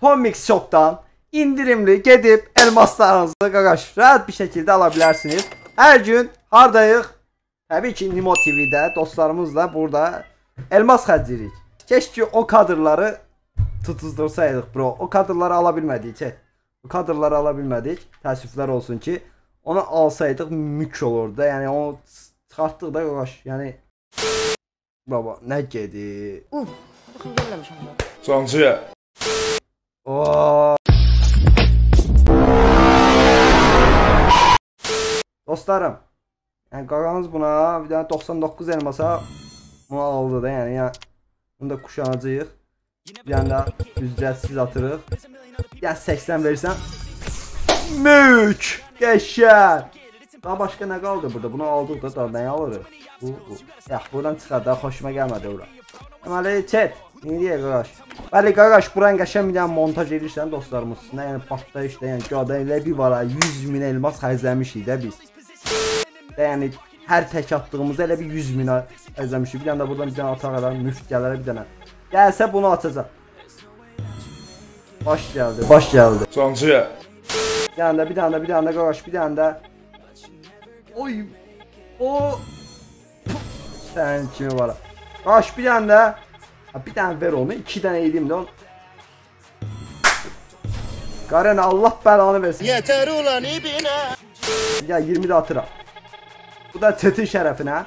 Pomix Shop'tan indirimli gedib elmaslarınızı qaqaş rahat bir şekilde alabilirsiniz. Her gün hardayıq? Tabii ki Nimo TV'de dostlarımızla burada elmas xərcləyirik. Keşke o kadrları tutuzdursaydık bro. O kadrları alabilmedik. O kadrları alabilmedik. Təəssüflər olsun ki. Onu alsaydıq mük olurdu. Yani onu çıxartdıq da qaqaş. Yani baba ne gedi. Baxın gəlməmişəm da. Cancıya. Dostlarım, yani qaqanız buna bir tane 99 elmasa bunu aldı da yani bunu da kuşanacağıq. Bir tane daha ücretsiz atırıq. Ya 80 verirsən mük qəşəng. Daha başka ne kaldı burada? Bunu aldık da daha ne alırıq? Bu. Ya buradan çıxar daha hoşuma gelmedi ora. Deməli chat. Ne diye qaqaş? Bəli qaqaş buran qəşəng bir dənə montaj edirsən dostlarımız. Yəni partlayışda yəni qada elə bir var 100.000 elmas xərcləmişik də biz. Yəni hər tək atdığımızda elə bir 100.000 xərcləmişik. Bir dənə də buradan bir dənə ataq elə müft gələr bir dənə. Gəlsə bunu atacaq. Baş gəldi, baş gəldi. Cancıya. Bir dənə də qaqaş, bir dənə də. Oy. O. Sən kimi var. Qaqaş bir dənə də. Bir tane ver onu, 2 tane yedim de onu. Garen Allah belanı versin. Yeter ulan ibine. Ya 20 de atıram. Bu da çetin şerefine.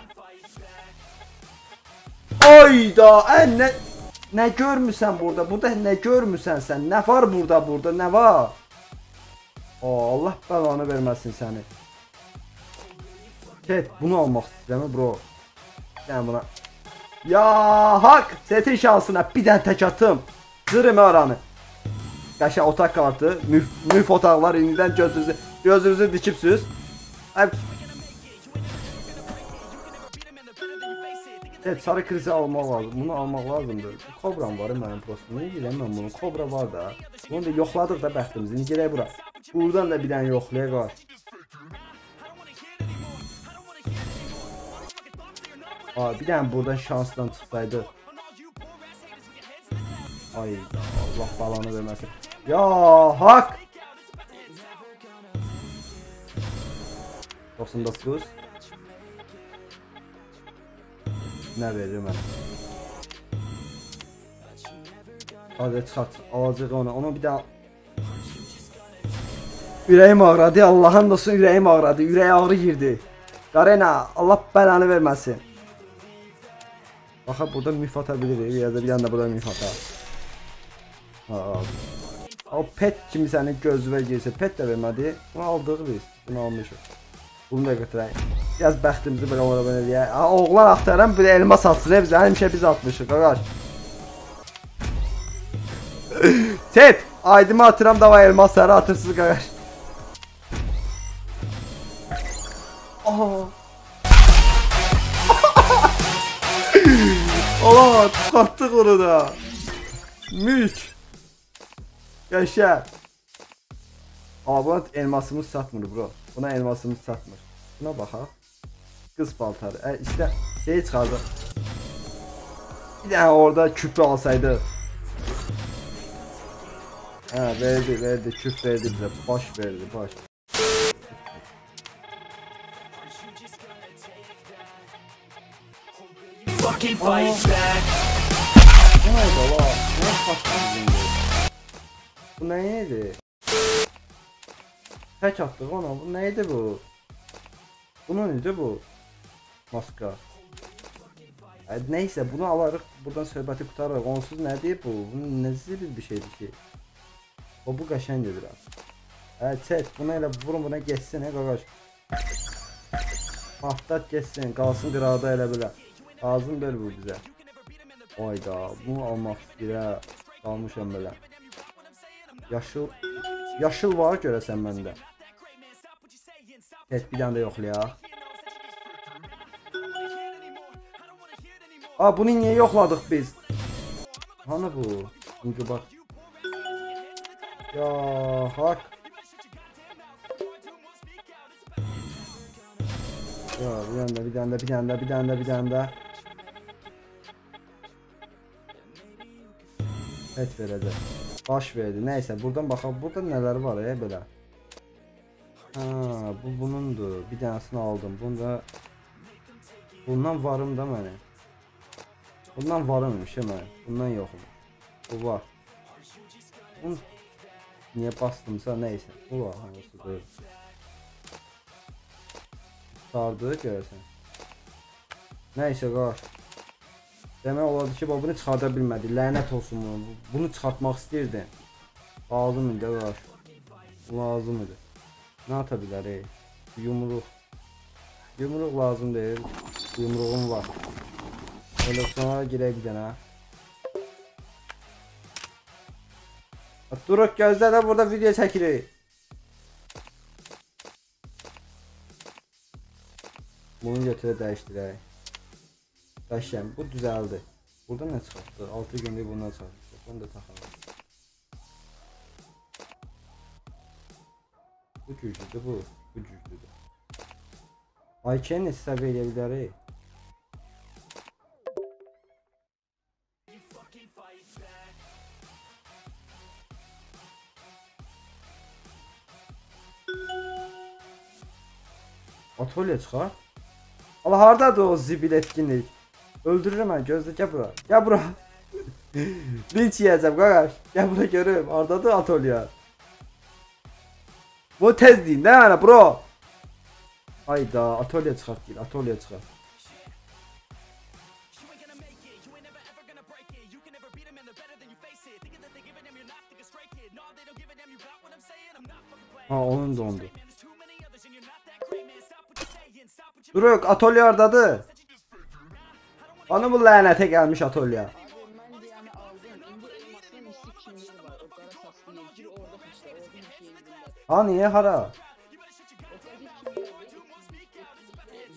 Ayda ne görmüsən burada? Burada ne görmüsən sen? Ne var burada? Ne var? Allah belanı verməsin seni. Chat bunu almaq istəyirəm bro. Yani buna. Ya hak setin şansına bir tane tek atım. Zırım oranı. Qəşəng otak kartı. Müf otaqlar indidən gözünüzü dikibsiniz. Evet sarı krizi almaq lazım. Bunu almaq lazımdır. Kobram var mənim prostum. Niyə girəm mən bunu? Kobra var da. Bunu da yoxladıq da bəxtimizi. İndi gələk bura. Buradan da bir dənə yoxlayaq var. Bir tane buradan şansdan çıksaydı. Ay Allah balanı vermesin. Ya hak. 99. Ne veririm ben? Hadi çıkart. Alacaq onu bir daha. Ürəyim ağradı. Allah'ın olsun ürəyim ağradı. Ürəyə ağrı girdi. Garena Allah belanı vermesin. Baxa burada müf atabiliriz ya da bir yanda burada müf atar. O pet kimi sənin gözünə girsə pet də vermədi. Bunu aldıq biz. Bunu almışıq. Bunu da götürək. Biraz bəxtimizi belə ora belə deyək. Oğlan axtaran bir elmas atsın. Biz həmişə biz atmışıq qaqaş. Chat, aydımı atıram da var elmasları atırsınız qaqaş. Allah çıkarttık onu da. Mük. Yaşa. Buna elmasımız satmır bro. Buna elmasımız satmır. Buna baxaq. Qız paltarı. İşte şey çıxardı. Bir tane orada küpü alsaydı. Verdi küp verdi bize. Baş verdi baş. Fucking fight back. Bu neydi? Tek attık ona. Bu neydi bu? Bunun neydi bu? Maska. Neyse bunu alarıq. Buradan söhbəti qutarırıq. Onsuz nədir bu? Bunun nəzir bir şeydir ki. Bu qəşəngdir biraz. Chat bunu elə vurun buna geçsin qaqaş. Patlat geçsin. Qalsın qıraqda elə belə. Lazım deyil bu bizə. Ayda bunu almaq istəyirəm. Qalmışam belə. Yaşıl var görəsən məndə. Evet bir dənə də yoxlayaq. Bunu niyə yoxladıq biz? Hani bu? Çünki bax. Ya hak. Ya bir dənə də. Evet verəcək. baş verdi. Neyse buradan bakalım. Burada neler var ya böyle. Ha, bu bunundur. Bir tanesini aldım. Bunda bundan varım da mənə. Bundan varımmış hemen. Bundan yokum. Bu var. Bunu niye bastımsa neyse. Bu var hansıdır. Sardığı görürsən. Neyse qaç. Demək olardı ki, bunu çıxarda bilmədi. Lənət olsun bunu. Bunu çıxartmaq istəyirdi. Lazım idi qaç. Lazım idi. Ne atabilir ey? Yumruq. Yumruq lazım değil. Yumruğum var. Öyle sonra girək bir dənə. Duruq gözlə də burada video çəkirik. Bunu götürə dəyişdirək. Dəyişəm. Bu düzəldi. Burada nə çıxartdı? 6 gündür bundan çıxartdı. Bunu da taxalım. Bu güclüdür bu. Bu güclüdür. IQ neçə səviyyə edə bilərik? Atölye çıxar. Allah hardadır o zibil etkinlik? Öldürürüm mən, gözlə, gəl bura. Gəl bura. Linç yiyəcəm qardaş. Gəl bura görüm. Hardadır atölye? Bu tez deyin də mənə bro. Hayda, atölye çıxart deyil, atölye çıxart. Ha, onun dondu. Duruq, atölye hardadır? Ana bu lənətə gəlmiş atölye. Abi ben de yani aldım. İndi elmasın mistik kimleri var. O kara saklı yer. Gir orada işte. Orada bir şey yedirler. Ha, niye hara? O kara gir kimleri var. Orada benim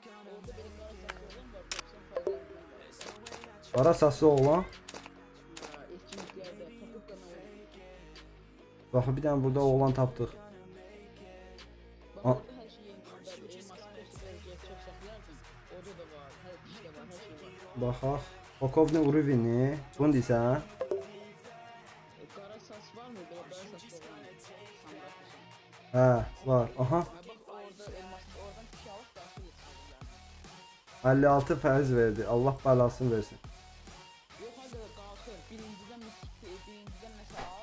kara saklı olan var. 90 fazla var. Kara saslı oğlan. Etkinliklerde tapıp kanal. Bax, bir dənə burada oğlan tapdıq. Bak orada her şey yedirler. Elması postu vereceği çok saklardım. Orada da var. Her işte var. Her şey var. Baxaq. Pokovni Uruvini. Bunu deyirsən? Kara sas var mı? Böyle kara saslı olan. Samrat için. Hə, var. Aha. Ha bak orada elması oradan pişi alıp daxil etsinler. 56 fərz verdi. Allah bəlasını versin. Yok hadi kalkır. Birinciden birinciden mesela al.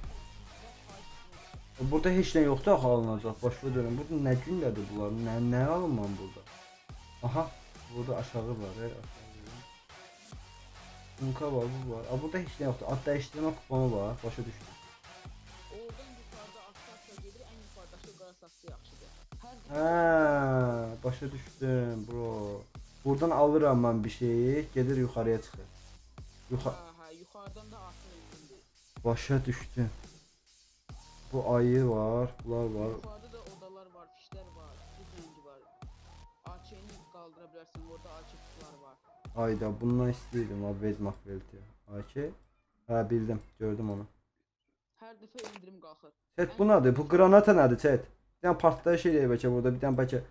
Burada heç nə yoxdur axı alınacaq. Başa dönüm. Burada nə gündədir bunlar? Nə alınmam burada? Aha. Burada aşağı var. Aşağı. Bunka var, bu var. Burada heç nə yoxdur. Ad dəyişdirmə kuponu var. Başa düşdüm. Oradan yukarıda aktarsa gelir en yukarıdaki kara saksı yaxşıdır. Hə, başa düşdüm bro. Buradan alıram mən bir şeyi, gedir yuxarıya çıxır. Ha yukarıdan da artı mümkündür. Başa düşdüm. Bu ayı var, bunlar var. Yukarıda da odalar var, fişler var, bir rengi var. AÇ'ni kaldırabilirsin, orada AÇ kutular var. Ayda bundan istəyirdim abi Vezmak Velti. AK. Hə, bildim, gördüm onu. Her defa indirim qalxır. Chat bu nədir? Bu granata nədir chat? Bir dənə partlayış eləyək bəlkə burada, bir dənə bəlkə.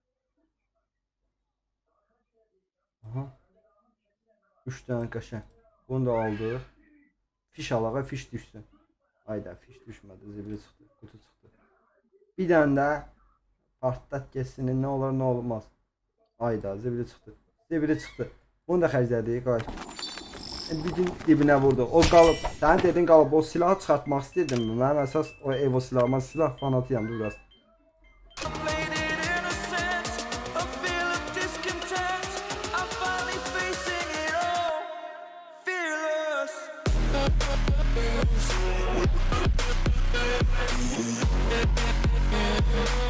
Aha. 3 dənə qəşəng. Bunu da aldıq. Fiş alağa, fiş düşsün. Ayda fiş düşmədi, zibili çıxdı, qutu çıxdı. Bir dənə də partlat geçsin, nə olar nə olmaz. Ayda zibili çıxdı. Zibili çıxdı. Bunu da xərclədik, qayıt. Bir gün dibinə vurdu. O qalıb, sən dedin qalıb, o silahı çıxartmaq istəyirdim. Mənim əsas o Evo silahı, mən silah fanatıyam biraz. Fearless.